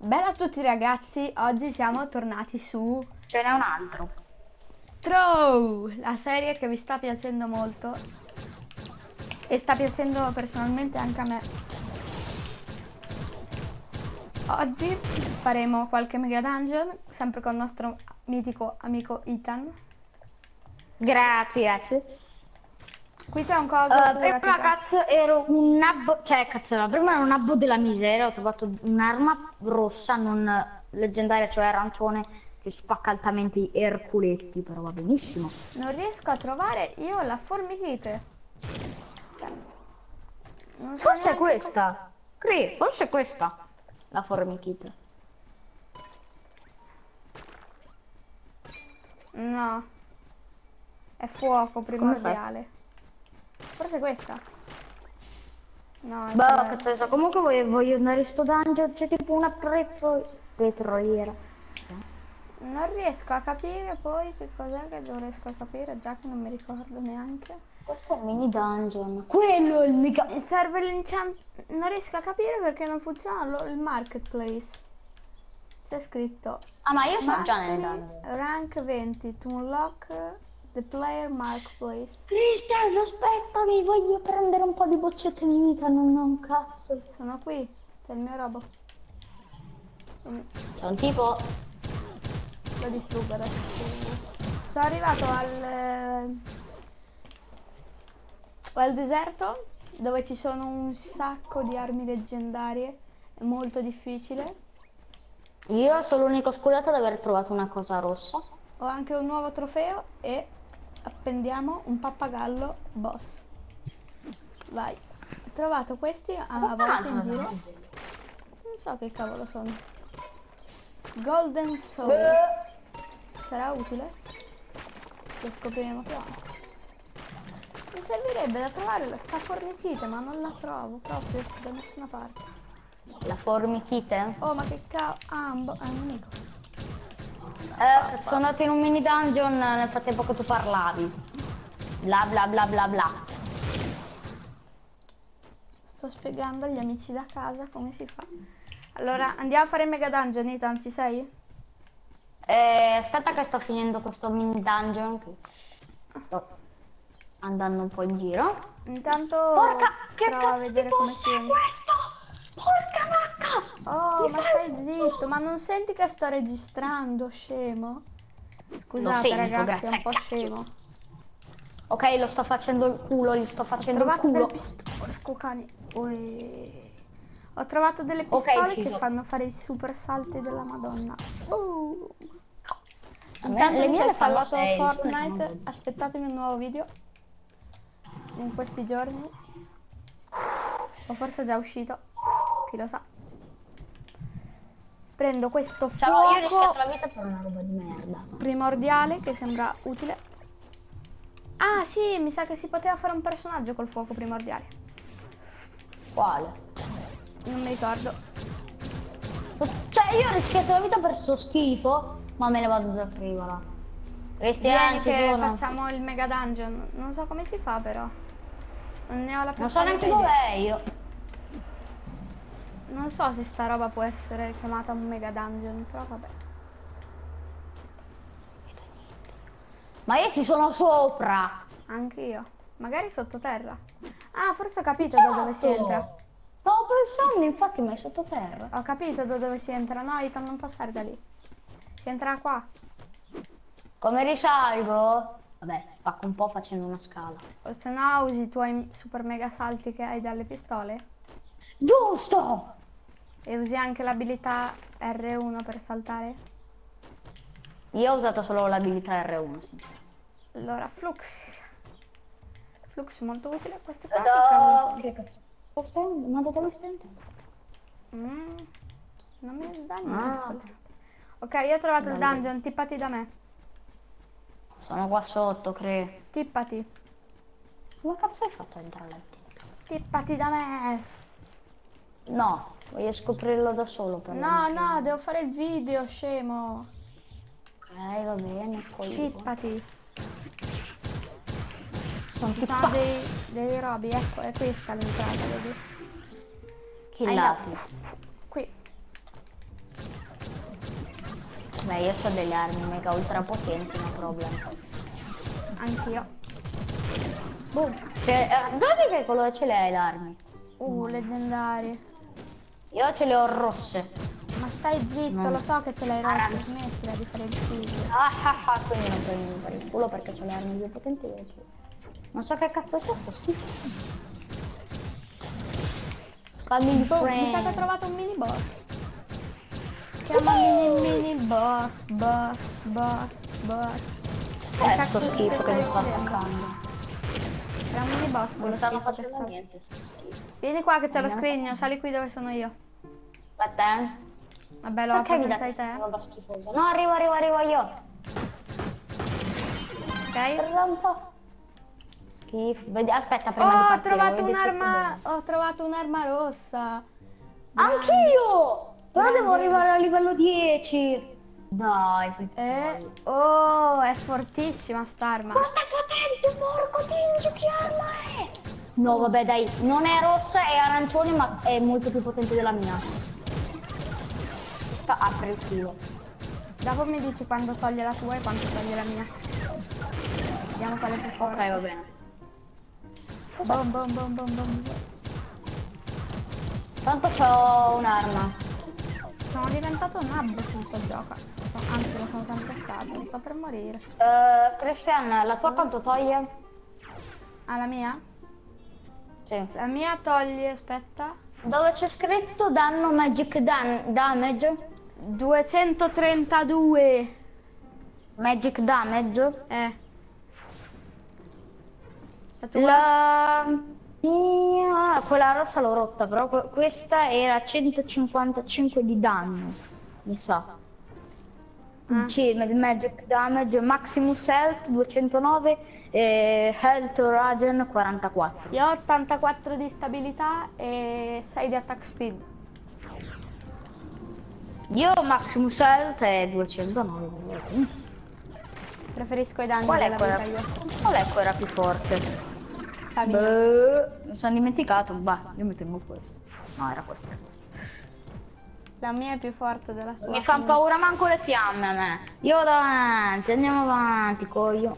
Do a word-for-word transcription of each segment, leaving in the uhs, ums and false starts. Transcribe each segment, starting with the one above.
Bella a tutti ragazzi, oggi siamo tornati su Ce n'è un altro. Throw, la serie che vi sta piacendo molto e sta piacendo personalmente anche a me. Oggi faremo qualche mega dungeon, sempre con il nostro mitico amico Ethan. Grazie, grazie. Qui c'è un coso Uh, cura, prima tipo. cazzo ero un nabbo, cioè cazzo, no, prima ero un nabbo della miseria, ho trovato un'arma rossa, non leggendaria, cioè arancione, che spacca altamente i erculetti, però va benissimo. Non riesco a trovare io la formichite. Cioè, non so Forse è neanche questa. Cri, forse è questa. La formichita. co- No, è fuoco primordiale. Forse questa. No, è Boh, quella- cazzo ne so, comunque voglio, voglio andare in sto dungeon, c'è tipo una petro... petroliera. Non riesco a capire poi che cos'è che non riesco a capire, già che non mi ricordo neanche. Questo è il mini dungeon. Quello è il mica... Il server l'enchant... Non riesco a capire perché non funziona lo- il marketplace. C'è scritto Ah, ma io sono già nel Mastery dungeon. rank venti to unlock the player marketplace. Cristian, aspettami, voglio prendere un po' di boccette di vita, non ho un cazzo. Sono qui, c'è il mio robo. Mm, C'è un tipo... Lo distruggo adesso. Sono arrivato al... eh, al deserto dove ci sono un sacco di armi leggendarie. È molto difficile. Io sono l'unico scudato ad aver trovato una cosa rossa. Ho anche un nuovo trofeo e appendiamo un pappagallo boss. Vai. Ho trovato questi a, a volte in giro. Non so che cavolo sono. Golden Soul. Sarà utile? Lo scopriremo più avanti. Mi servirebbe da trovare la sta formichite, ma non la trovo proprio da nessuna parte. La formichite? Oh, ma che cavolo. Ah, un, bo- ah, un nemico. Eh, sono andato in un mini dungeon nel frattempo che tu parlavi. Bla bla bla bla bla. Sto spiegando agli amici da casa come si fa. Allora, andiamo a fare il mega dungeon, Ethan, ci sei? Eh, aspetta che sto finendo questo mini dungeon. Che sto andando un po' in giro. Intanto Porca, che provo a cazzo vedere di come boss si è entra. questo? Porca vacca! Oh, Mi ma fai stai un zitto, culo. ma non senti che sto registrando, scemo? Scusate sento, ragazzi, è grazie un al po' cacchio. scemo. Ok, lo sto facendo il culo, gli sto Ho facendo il trovato culo. delle pistole, porco cane. Ui. Ho trovato delle Ok, pistole che ucciso. fanno fare i super salti della Madonna. Uh. A me- Intanto le mi mie sono le fanno installato sei, tu ne fanno Fortnite, dodici. aspettatemi un nuovo video in questi giorni. O forse è già uscito, chi lo sa. Prendo questo Cioè, no, io ho rischiato fuoco la vita per una roba di merda. primordiale che sembra utile. Ah sì, mi sa che si poteva fare un personaggio col fuoco primordiale. Quale? Non mi ricordo. Cioè, io ho rischiato la vita per sto schifo, ma me ne vado da frivola. Cristian, Vieni ci che sono. facciamo il mega dungeon. Non so come si fa però. Non ne ho la più Non so neanche pallida idea. dov'è io. Non so se sta roba può essere chiamata un mega dungeon, però vabbè. Ma io ci sono sopra. Anche io. Magari sottoterra. Ah, forse ho capito da dove si entra. Stavo pensando, infatti, ma è sottoterra. Ho capito da dove si entra. No, Ethan, non passare da lì. Si entra qua. Come risalgo? Vabbè, spacco un po' facendo una scala. O se no usi i tuoi super mega salti che hai dalle pistole. Giusto! E usi anche l'abilità R uno per saltare. Io ho usato solo l'abilità R uno, sì. Allora, Flux. Flux molto utile. Queste qua che Vado... cavolo Che cazzo? Questo ma da dove stai entrando? sono? Mm, non mi dà niente. Ah. quelle. Ok, io ho trovato il Bello. dungeon. Tippati da me. Sono qua sotto, credo. Tippati. Come cazzo hai fatto a entrare là dentro? Tippati da me. No, voglio scoprirlo da solo per No, no, devo fare il video, scemo. Ok, va bene, poi Tippati. sono Ci tutti sono dei, dei robi, ecco, è questa l'entrata, vedi? killati. Qui. Eh, io ho delle armi mega ultra potenti, no problem. Anch'io. Boom. Cioè, eh, dove che quello ce le hai le armi? Uh, leggendari. Io ce le ho rosse. Ma stai zitto, No. lo so che ce l'hai rotte, smettila di fare il figlio. Ah ah ah, quindi non prendi per il culo perché ho le armi più potenti delle tue. Non so che cazzo sia sto schifo. Fammi il Boom, mi sa che ho trovato un mini boss. Si chiama mini mini boss, boss, boss, boss. Eh, sto cazzo schifo che mi sta uccidendo? attaccando. Era un mini boss Non quello stanno schifo che facendo sta- niente sto schifo. Vieni qua che c'è lo Andiamo. scrigno, sali qui dove sono io. Aspetta, eh. Vabbè, lo Perché apro mi senza date di te. questa roba schifosa? No, arrivo, arrivo, arrivo io. Ok? Pronto? Schifo. Vedi, aspetta prima Oh, di ho partire. trovato vedi che si un'arma. vede. Ho trovato un'arma rossa. Anch'io! Però Grande. devo arrivare a livello dieci. Dai, che Eh, oh, è fortissima st'arma. quanto è potente, porco, Tingi, che arma è? No, vabbè, dai, non è rossa, è arancione, ma è molto più potente della mia. Sta, apri il culo. Dopo mi dici quando toglie la tua e quando toglie la mia. Vediamo quale è più forte. Ok, va bene. Bom, bom, bom, bom, bom. Tanto c'ho un'arma. Sono diventato un nabbo su questo gioco. So- Anzi, lo sono sempre stato. Sto per morire. Uh, Christian, la tua quanto toglie? Ah, la mia? Sì. La mia toglie, aspetta. Dove c'è scritto danno magic dan damage? duecentotrentadue. Magic damage? Eh. La tua? La mia, quella rossa l'ho rotta, però que- questa era centocinquantacinque di danno, mi sa. Ah. Sì, ma- magic damage, maximus health duecentonove e health regen quarantaquattro. Io ho ottantaquattro di stabilità e sei di attack speed. Io maximus health è duecentonove. Preferisco i danni Qual è della quella? vita io. Qual è quella più forte? La mia. Beh, mi sono dimenticato, bah, io mettevo questo. No, era questa, era questa. La mia è più forte della sua. Mi fanno paura manco le fiamme a me. Io davanti, andiamo avanti, coglio.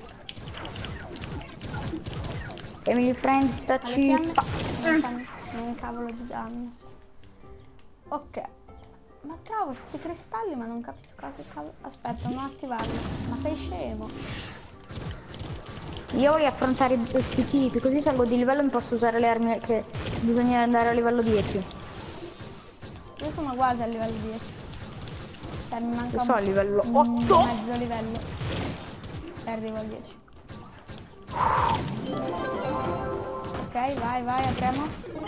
Family friend sta Ma le fiamme cippa. non fanno un cavolo di danno. Ok. Ma trovo questi cristalli ma non capisco a che cavolo. Aspetta, non attivarli. Ma sei scemo? Io voglio affrontare questi tipi, così salgo di livello e mi posso usare le armi che bisogna andare a livello dieci. Io sono quasi a livello dieci. Cioè mi manca Lo so, a un- livello un otto. mezzo livello. E arrivo al dieci. Ok, vai, vai, apriamo.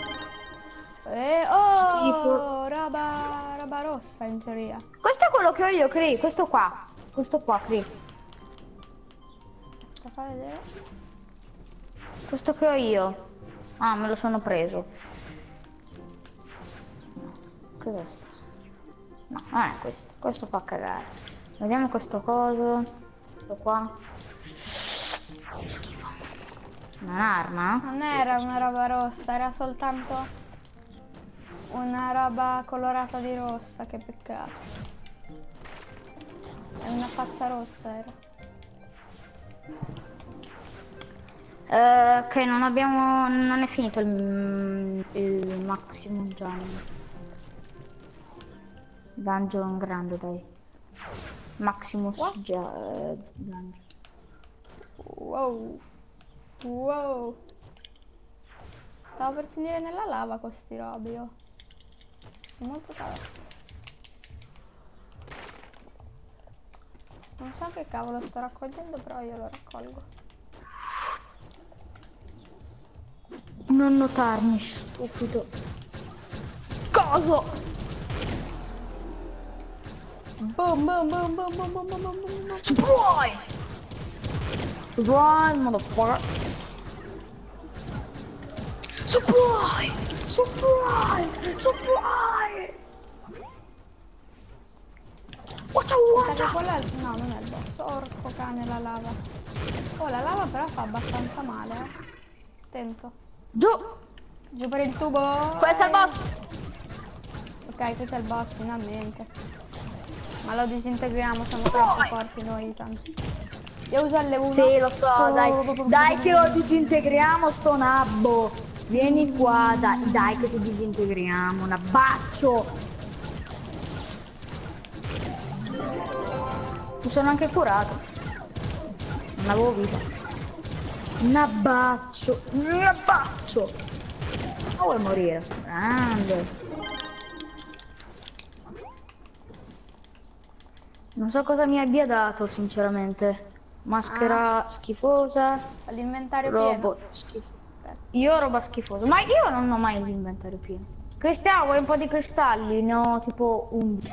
E oh, Schifo. roba, roba rossa in teoria. Questo è quello che ho io, Cri, questo qua. Questo qua, Cri. Fa fa vedere. Questo che ho io. Ah, me lo sono preso. No. Cos'è sto? No, non è questo. Questo fa cagare. Vediamo questo coso. Questo qua. Che schifo. Un'arma? Non era una roba rossa, era soltanto una roba colorata di rossa, che peccato. È una pazza rossa era. Eh, ok, non abbiamo. Non è finito il, il maximum dungeon. Dungeon grande, dai. Maximus What? già. eh, dungeon. Wow. Wow. Stavo per finire nella lava con sti robi, io. Molto caro. Non so che cavolo sto raccogliendo, però io lo raccolgo. Non notarmi, stupido. Coso! Boom, boom, boom, boom, boom, boom, boom, boom, boom. Surprise! Surprise, motherfucker! Surprise! Surprise! Surprise! Watch out, Mi watch sa che out! quello è il... No, non è il boss. Orco cane, la lava. Oh, la lava però fa abbastanza male, eh. Attento. Giù! Giù per il tubo. Questo è il boss! Ok, questo è il boss, finalmente. Ma lo disintegriamo, siamo troppo forti noi tanto. Io uso L uno. Sì, lo so, dai. Dai che lo disintegriamo sto nabbo. Vieni qua, dai, dai che ti disintegriamo, un abbaccio. Mi sono anche curato. Non avevo vita. Un abbaccio, un abbaccio. Ma vuoi morire? Grande. Non so cosa mi abbia dato, sinceramente. Maschera ah. schifosa. L'inventario pieno. Schifo. Io roba schifosa. Ma io non ho mai l'inventario pieno. Cristiano, vuoi un po' di cristalli? Ne ho tipo undici.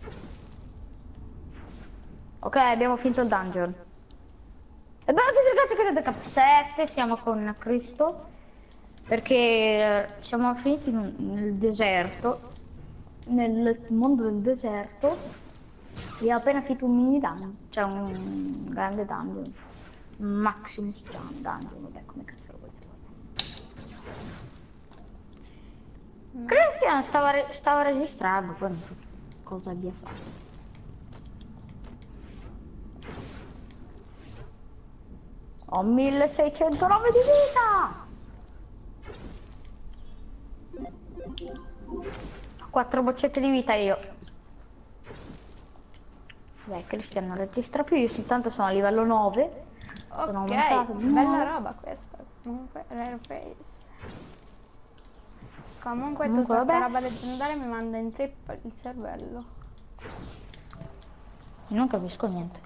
Ok, abbiamo finito il dungeon. E beh, cercate sette, siamo con Cristo. Perché siamo finiti nel deserto. Nel mondo del deserto. E ho appena finito un mini dungeon, cioè un grande dungeon, un Maximus dungeon, vabbè come cazzo lo volete mm. Cristian stava, re stava registrando, poi non so cosa abbia fatto. Ho milleseicentonove di vita! quattro boccette di vita io. Beh, Cristian non registra più, io intanto sono a livello nove. Sono ok, aumentato di bella roba questa. Comunque, rare face. Comunque, Comunque tutta questa roba leggendaria mi manda in trip il cervello. Non capisco niente.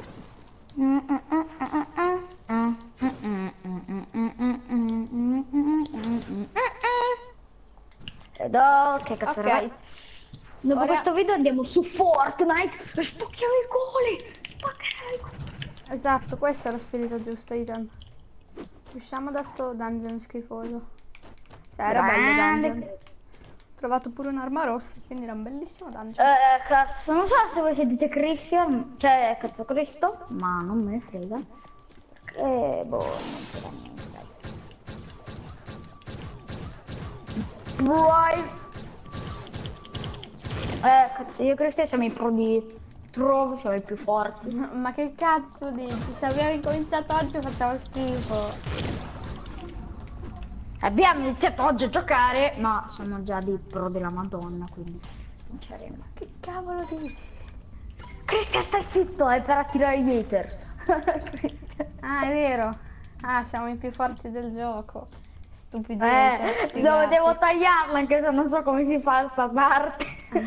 Ed oh, che cazzo okay. Era? Dopo Ora... questo video andiamo su Fortnite e spacchiamo i culi! Spaccherai i culi! Esatto, questo è lo spirito giusto, Ethan. Usciamo da sto dungeon schifoso. Cioè, era bello dungeon. Ho trovato pure un'arma rossa, quindi era un bellissimo dungeon. Eh, cazzo, non so se voi sentite Christian, cioè, cazzo Cristo, ma non me ne frega. Perché, boh, non c'era niente, dai. Boys! Eh, cazzo, io e Cristian siamo i pro di... Trovo, siamo i più forti. Ma che cazzo dici? Se abbiamo incominciato oggi facciamo schifo. Abbiamo iniziato oggi a giocare, ma sono già dei pro della Madonna, quindi non c'eremo. Che cavolo dici? Cristian, stai zitto, è per attirare gli haters. Ah, è vero. Ah, siamo i più forti del gioco. Stupidi. Eh, dove devo tagliarla, anche se non so come si fa sta parte.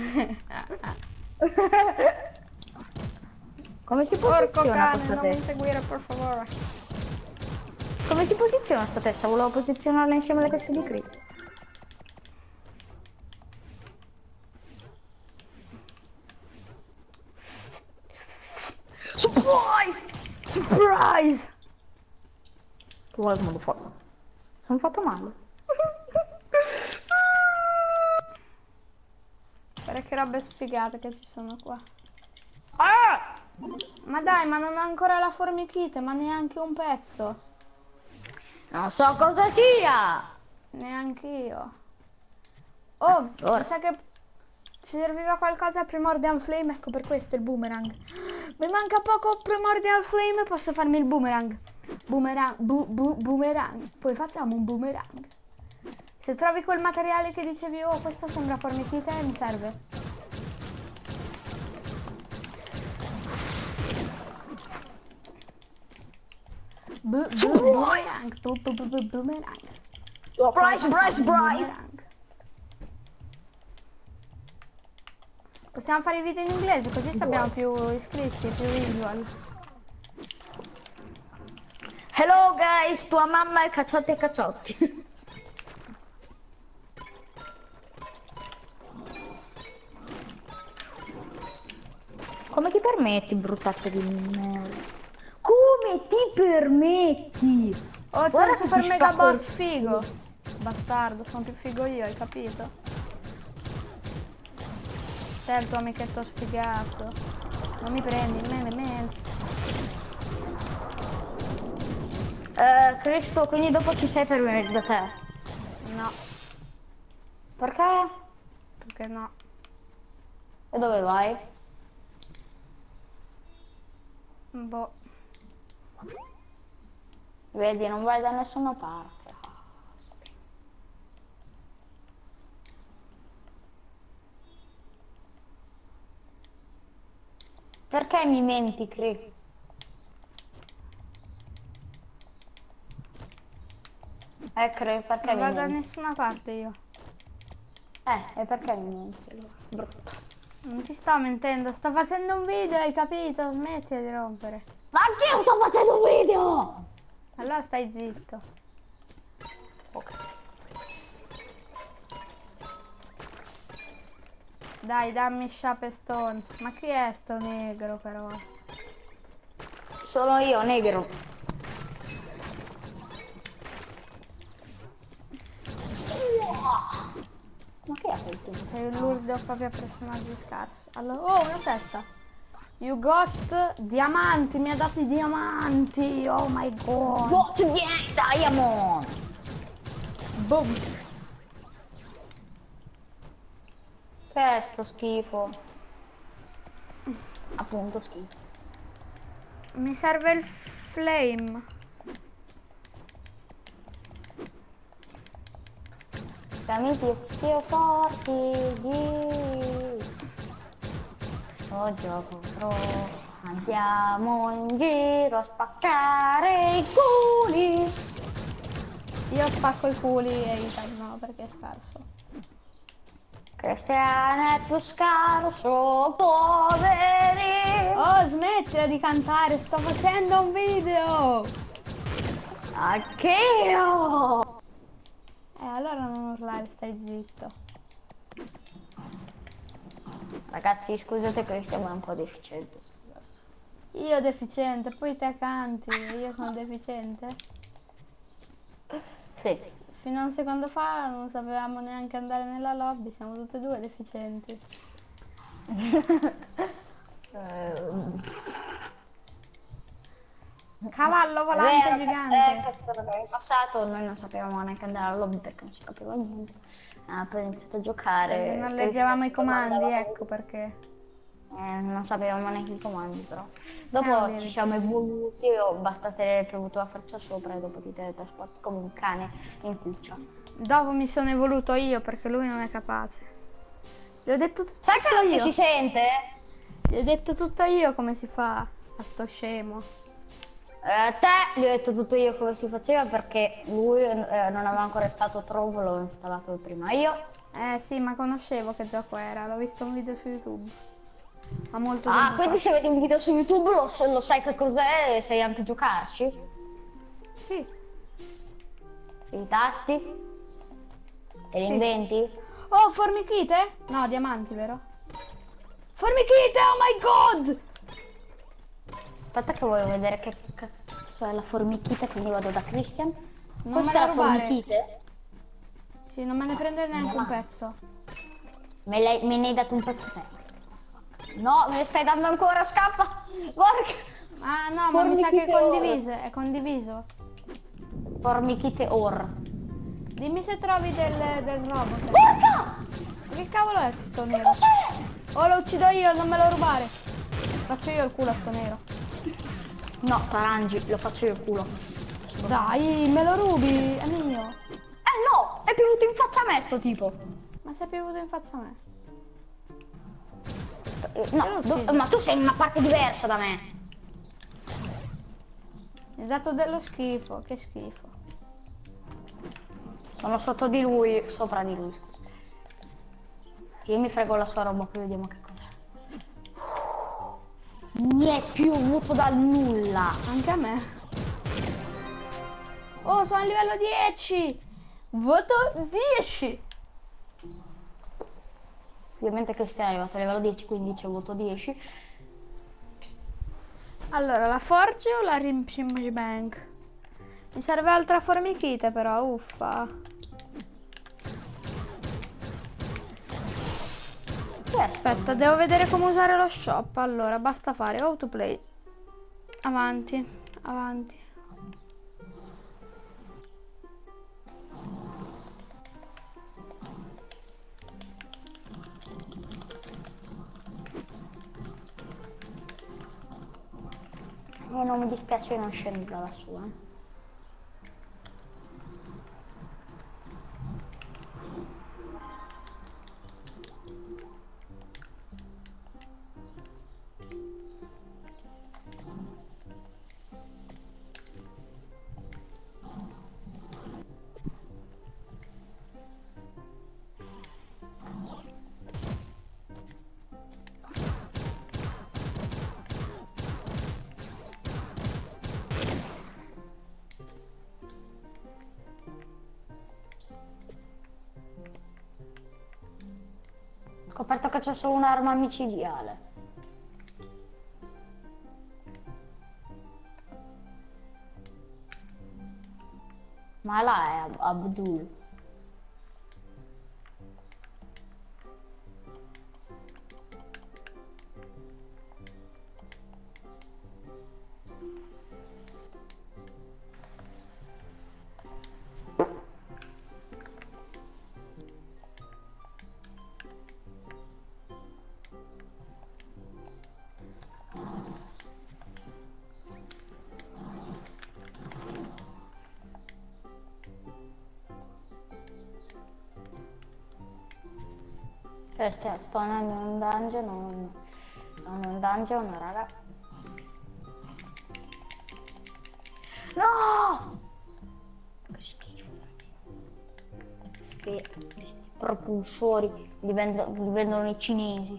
Come si posiziona questa non testa? mi seguire, per favore. Come si posiziona sta testa? Volevo posizionarla insieme alle teste di Cristo. Surprise! Surprise! Tu vuoi il modo forte? Sono fatto male. Guarda che robe sfigate che ci sono qua. Ah! Ma dai, ma non ho ancora la formichite, ma neanche un pezzo. Non so cosa sia. Neanche io. Oh, allora. Mi sa che ci serviva qualcosa a Primordial Flame, ecco per questo il boomerang. Mi manca poco Primordial Flame e posso farmi il boomerang. Boomerang, bu, bu, boomerang. Poi facciamo un boomerang. Se trovi quel materiale che dicevi, oh, questo sembra formichite, mi serve. Bu, bu, boomerang, bu, bu, bu, bu, boomerang. Surprise, surprise, surprise. Possiamo fare i video in inglese, così abbiamo più iscritti, più visual. Hello guys, tua mamma è Cacciotti e Cacciotti. Come ti permetti, bruttaccio di merda? Come ti permetti? Oh, c'è un super mega boss figo. Bastardo, sono più figo io, hai capito? Sei il tuo amichetto sfigato. Non mi prendi, me, me, me. Eh, Cristo, quindi dopo ci sei per venire da te? No. Perché? Perché no? E dove vai? Boh. Vedi, non vai da nessuna parte. Perché mi menti, Cri? Eh, Cri, perché Non mi vado da menti? nessuna parte io. Eh, e perché mi menti? Brutto. Non ti sto mentendo, sto facendo un video, hai capito? Smetti di rompere. Ma anch'io sto facendo un video! Allora stai zitto. Ok. Dai, dammi Stone. Ma chi è sto negro però? Sono io, negro. Ma che è quel tempo? Sei un lurdo proprio a personaggio scarso. Allora, oh, una testa. You got diamanti, mi ha dato i diamanti. Oh my god. What the diamond? Boom. Che è sto schifo? Appunto schifo. Mi serve il flame. Amici più forti di... Oh gioco pro. Andiamo in giro a spaccare i culi. Io spacco i culi e Ethan no, perché è scarso. Cristiano è più scarso, poveri. Oh, smettila di cantare, sto facendo un video. Anch'io. Eh, allora non urlare, stai zitto. Ragazzi, scusate, Cristiano è un po' deficiente. Io deficiente, poi te canti, io sono deficiente. Sì. Fino a un secondo fa non sapevamo neanche andare nella lobby, siamo tutte e due deficienti. Cavallo volante Vero, gigante. Eh, cazzo, raga, in passato noi non sapevamo neanche andare alla lobby perché non si capiva niente. Ah, poi ho iniziato a giocare. Perché non Cristiano leggevamo i ci comandi, domandava- ecco perché. Eh, non sapevamo neanche i comandi però. Dopo Cavoli, ci siamo evoluti, o basta tenere premuto la freccia sopra e dopo ti teletrasporti come un cane in cuccia. Dopo mi sono evoluto io perché lui non è capace. Gli ho detto tutto Sai che non ti io. si sente? Gli ho detto tutto io come si fa a sto scemo. Eh, te gli ho detto tutto io come si faceva perché lui eh, non aveva ancora installato Trove, l'ho installato prima io. Eh sì, ma conoscevo che gioco era, l'ho visto un video su YouTube. Ma molto Ah, tempo quindi fa. se vedi un video su YouTube lo, lo sai che cos'è e sai anche giocarci? Sì. I tasti? Te li Sì. inventi? Oh, formichite? No, diamanti, vero? Formichite, oh my god! Aspetta che voglio vedere che cazzo è la formichita, quindi vado da Christian. Non Questa me la è la rubare. formichite? Sì, non me ne prende neanche un pezzo. Me, l'hai- me ne hai dato un pezzo te. No, me ne stai dando ancora, scappa! Porca! Ah no, ma mi sa che è Formichite or. condiviso, è condiviso. Formichite or. Dimmi se trovi del, del robot. Porca! Che cavolo è questo Che nero? cos'è? Oh, lo uccido io, non me lo rubare. Faccio io il culo a sto nero. No, Tarangi, lo faccio io il culo. Dai, me lo rubi, è mio. Eh no, è piovuto in faccia a me sto tipo. Ma sei piovuto in faccia a me. Eh, No, Però do- sì. ma tu sei in una parte diversa da me. Mi hai dato dello schifo, che schifo. Sono sotto di lui, sopra di lui. scusa. Io mi frego la sua roba, poi vediamo che cos'è. Mi è piovuto dal nulla. Anche a me. Oh, sono a livello dieci. Voto dieci. Ovviamente Cristiano è arrivato a livello dieci, quindi c'è voto dieci. Allora, la forge o la Rimshimji Bank? Mi serve altra formichite però, uffa. Chi è? Aspetta, devo vedere come usare lo shop. Allora, basta fare autoplay. Avanti, avanti. E non mi dispiace che non scendi da lassù, eh. Ho scoperto che c'è solo un'arma micidiale. Ma là è Ab- Abdul. Cioè, sto, sto andando in un dungeon, non, non in un dungeon, raga. No! Che schifo. Questi, questi propulsori li, vendo, li vendono i cinesi.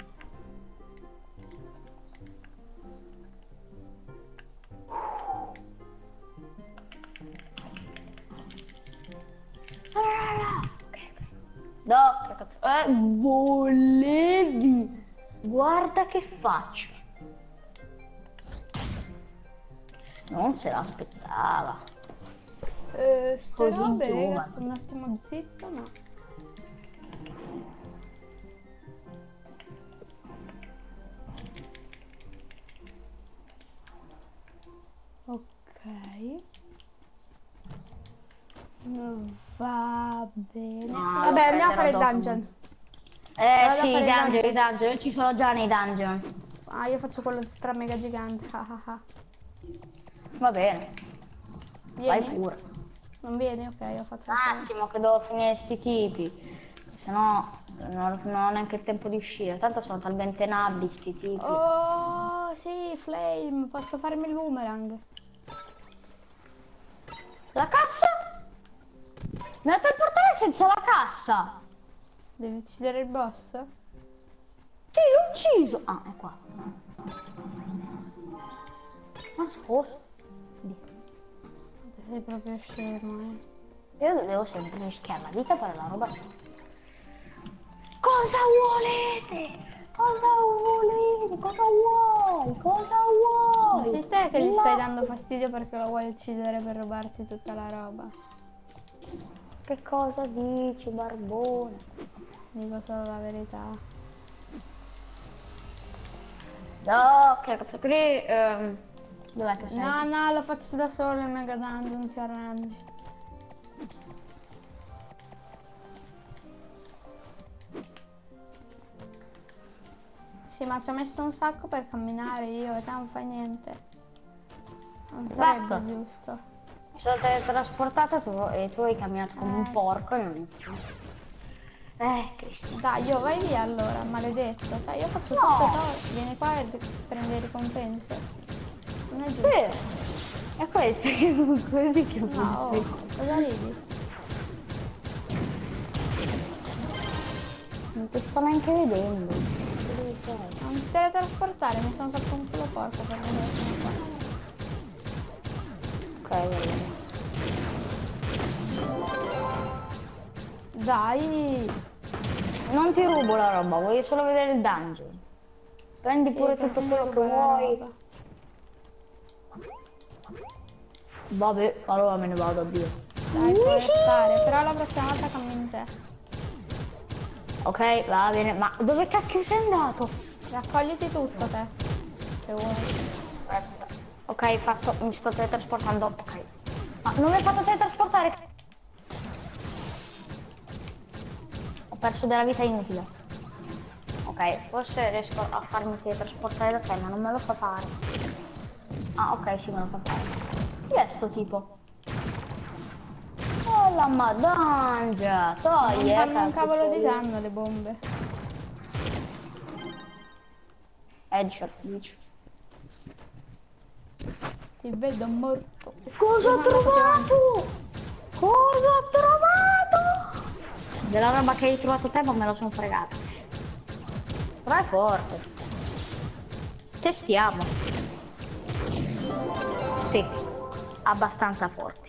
No, che cazzo. Eh, volevi. Guarda che faccia. Non se l'aspettava. Eh, ste Così robe, raga, giovane. sto un attimo zitto, ma... Ok. Mm, va bene. No, Vabbè, lo andiamo a fare il prenderò dungeon. Eh Vado a sì, fare i i dungeon, i dungeon. dungeon, ci sono già nei dungeon. Ah, io faccio quello stra mega gigante. Ah, ah, ah. Va bene, vai Vieni? pure. Non vieni? Ok, ho fatto Un la attimo che devo finire sti tipi. Se no non, non ho neanche il tempo di uscire. Tanto sono talmente nabbi sti tipi. Oh, sì, Flame, posso farmi il boomerang. La cassa? Mi ha dato il portare senza la cassa. Devi uccidere il boss? Sì, l'ho ucciso. Ah, è qua. Nascosto. Sei proprio scemo, eh. Io devo sempre rischiare la vita per la roba. Cosa volete? Cosa volete? Cosa vuoi? Cosa vuoi? Sei te che gli La- stai dando fastidio perché lo vuoi uccidere per rubarti tutta la roba. Che cosa dici, barbone? Dico solo la verità. No, che cazzo qui? ehm, Dov'è che sei? No, no, lo faccio da solo il mega dungeon, non ti arrendi. Sì, ma ci ho messo un sacco per camminare io e te non fai niente. Non sarebbe Esatto. giusto. Mi sono teletrasportato tu, e tu hai camminato come un Eh. porco e non... Eh, Cristo. Dai, io vai via allora, maledetto. Sai, io faccio No. tutte cose, vieni qua e prendi ricompense. Non è giusto. Sì. E questi, questi che No, oh, cosa ridi? non ti sto neanche vedendo. Non ti teletrasportare, mi sono fatto un culo porco per vedere qua. Ok, va bene. Dai! Non ti rubo la roba, voglio solo vedere il dungeon. Prendi Sì, pure perché tutto mi quello che ruba la vuoi. roba. Vabbè, allora me ne vado, addio. Dai, puoi restare, però la prossima volta cammini te. Ok, va bene, ma dove cacchio sei andato? Raccogliti tutto te. Se vuoi. Aspetta. Ok, fatto, mi sto teletrasportando. Ok. Ma non mi hai fatto teletrasportare? Ho perso della vita inutile. Ok, forse riesco a farmi teletrasportare da te, ma non me lo fa fare. Ah, ok, sì, me lo fa fare. Chi è sto tipo? Oh la madonna, togli, Non eh, fanno un cavolo di cappuccetto. danno le bombe. Headshot, dici. Ti vedo morto. Cosa ho Sono andato più avanti. trovato? Cosa ho trovato? Della roba che hai trovato te, ma me la sono fregata. Però è forte. Testiamo. Sì, abbastanza forte.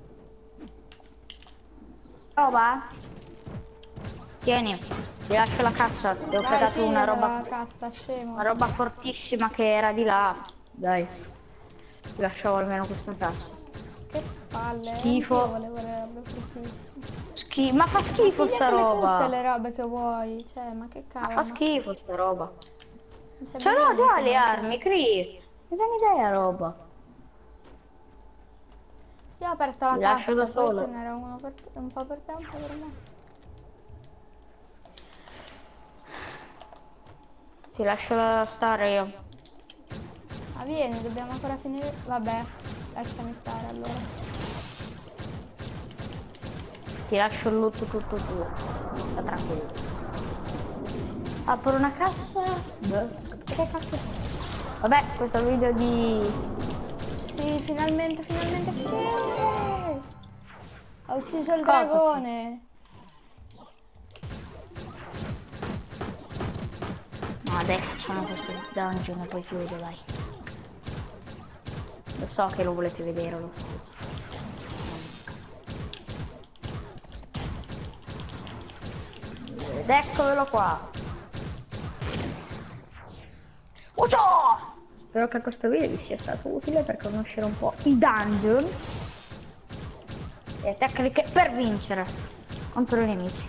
Roba? Tieni, ti lascio la cassa. Ti ho Vai, fregato una pigliate roba, la cazza, scemo. una roba fortissima che era di là. Dai, ti lasciavo almeno questa cassa. Che palle, Schifo. anch'io volevo le robe fortissime. Schi ma fa schifo sta Pigliatele roba. tutte le robe che vuoi, cioè, ma che Ma cavolo. fa schifo sta roba. Non c'è Ce l'ho bisogno già che le non armi, Cri. Cosa mi dai la roba? Io ho aperto la Ti lascio cassa, da poi sola. ce n'era uno per te, un po' per te, un po' per me. Ti lascio stare io. Ma vieni, dobbiamo ancora finire. Vabbè, lasciami stare allora. Ti lascio il loot tutto tuo. Sta tranquillo. Apro una cassa. Beh, che cazzo? Vabbè, questo è il video di... Sì, finalmente, finalmente, sì! Ho ucciso il Cosa, dragone! No, dai, facciamo questo dungeon e poi chiudo, dai. Lo so che lo volete vedere, lo so. Ed eccolo qua. Oh, ciao! Spero che questo video vi sia stato utile per conoscere un po' i dungeon e le tecniche per vincere contro i nemici.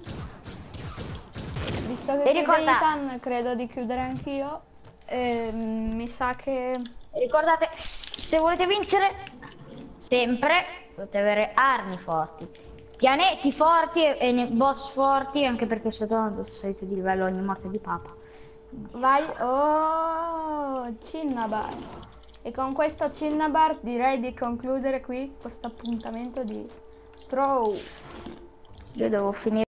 Visto che E chiude ricorda- Ethan, credo di chiudere anch'io. E mi sa che... Ricordate, se volete vincere, sempre dovete avere armi forti, pianeti forti e, e boss forti, anche perché sotto salite di livello ogni morte di papa. Vai, oh, Cinnabar. E con questo Cinnabar direi di concludere qui questo appuntamento di Throw. Io devo finire.